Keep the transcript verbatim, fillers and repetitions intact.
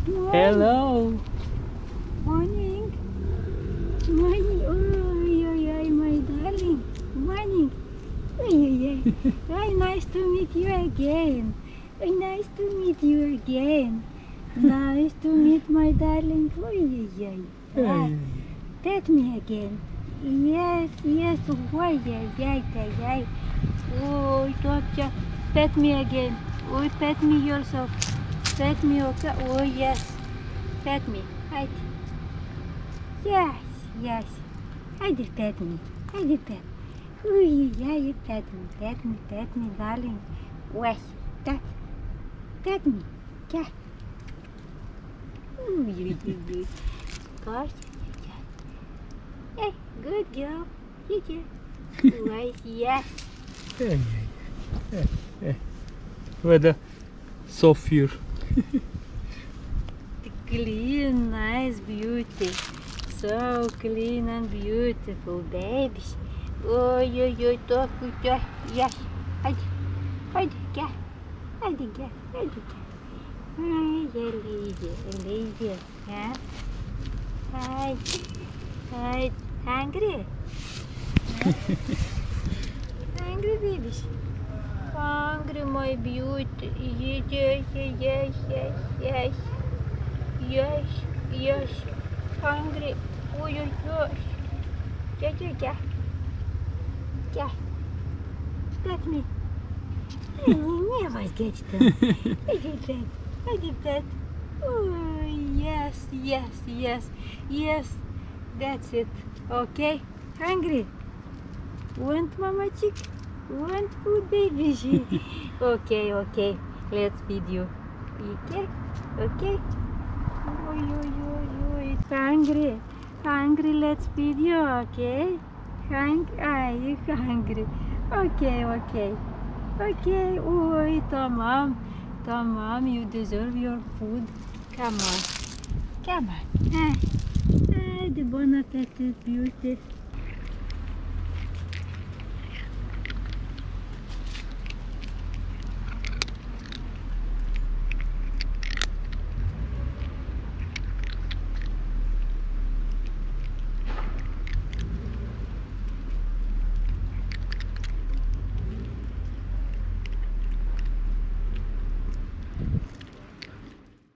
Morning. Hello. Morning. Morning. Oh, yeah, yeah, my darling. Morning. Oh, yeah, yeah. Very nice to meet you again. Very nice to meet you again. Nice to meet my darling. Oh, yeah, yeah. Ah, pet me again. Yes, yes. Oh, yeah, yeah, yeah, yeah. Oh, Tortie, pet me again. Oh, pet me yourself. Pet me, okay? Oh, yes. Pet me. Right. Yes, yes. I did pet me. I did pet. Oh, yeah, you pet me. Pet me, pet me, darling. Wait, that. Pet me. Yeah. Oh, you, you, you. Gosh. Hey, good girl. You do. Wait, yes. Hey, hey, hey. Weather so pure. Clean, nice, beauty. So clean and beautiful, babies. Oh, you, you talk with your, yes. Hadi, hadi, gel. Hadi, gel, hadi, gel. Hi, Olivia, Olivia, yeah? Hi, hi, hungry? Huh? Hungry, babies? Hungry, my beauty. Yes, yes, yes, yes, yes. Yes, yes, hungry. Ой, ой, ой. Yeah, yeah, yeah. Yeah. Let me. I never get them. I did that. I did that. Oh, yes, yes, yes, yes. That's it. Okay. Hungry. Want mama chick? Want food, baby? Okay, okay. Let's feed you. Okay? Okay? Oh, yo, yo, yo, it's hungry. Hungry, let's feed you, okay? Hung ah, you hungry. Okay, okay. Okay, oh, tamam. Tamam, you deserve your food. Come on. Come on. Ah, ah, the bon appetit, beauty.